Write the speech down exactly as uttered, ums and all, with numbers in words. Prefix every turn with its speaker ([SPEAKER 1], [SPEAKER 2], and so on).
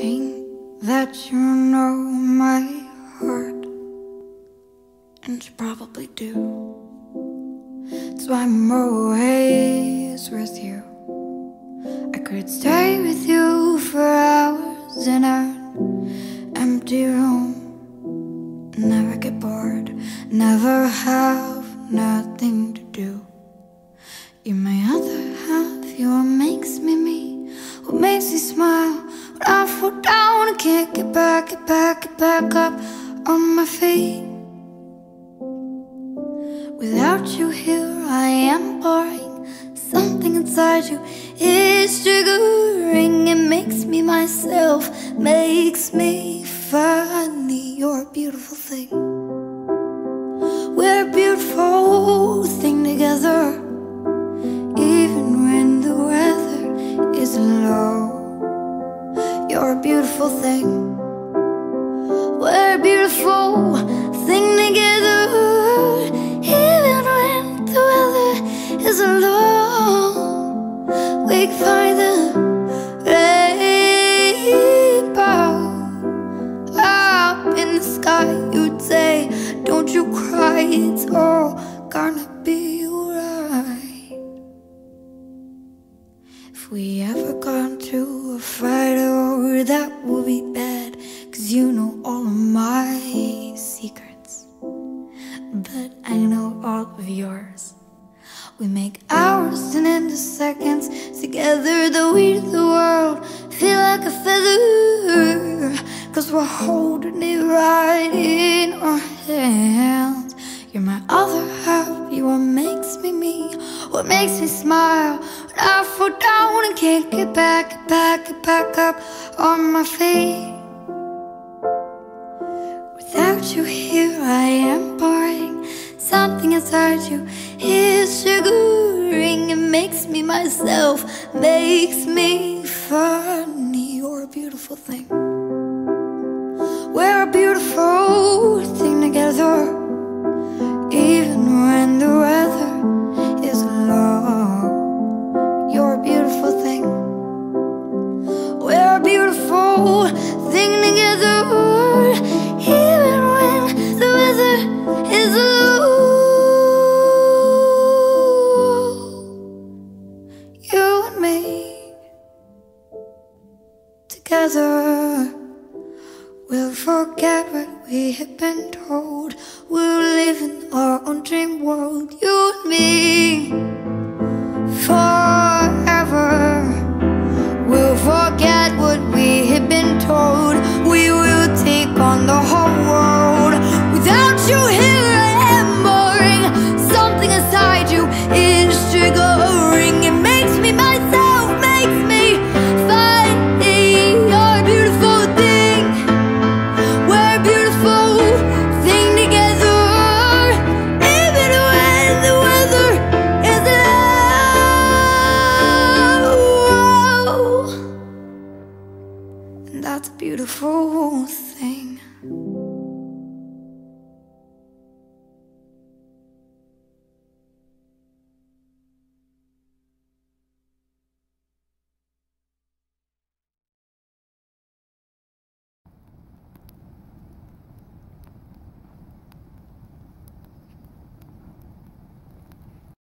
[SPEAKER 1] Ain't that you know my heart, and you probably do. That's why I'm always with you. I could stay with you for hours in an empty room, never get bored, never have nothing to do. You're my other half, you're what makes me me, what makes me smile when I fall down and can't get back, get back, get back up on my feet. Without you here I am boring. Something inside you is triggering. It makes me myself, makes me funny. You're a beautiful thing. We're a beautiful thing together, even when the weather is low. You're a beautiful thing. We're a beautiful thing together, even when the weather is low. We can find the rainbow up in the sky. You'd say, don't you cry, it's all gonna be alright. If we ever got into a fight, oh, that would be bad, 'cause you know all of my secrets, but I know all of yours. We make hours and into seconds together, the weight of the world feel like a feather, 'cause we're holding it right in our hands. You're my other half, you're what makes me me, what makes me smile when I fall down and can't get back, get back, get back up on my feet. Without you here I am boring. Something inside you is sugaring. It makes me myself, makes me funny. You're a beautiful thing. We're a beautiful thing together, even when the weather is low. You're a beautiful thing. We're a beautiful thing together, even when the weather is low. You and me together, we'll forget what we have been told. We'll live in our own dream world. You and me forever. We'll forget what we have been told. We will take on the whole world. Without you here I am boring. Something inside you is triggering. It makes me myself, makes me funny. You're a beautiful thing. We're a beautiful thing together, even when the weather is low. And that's a beautiful thing.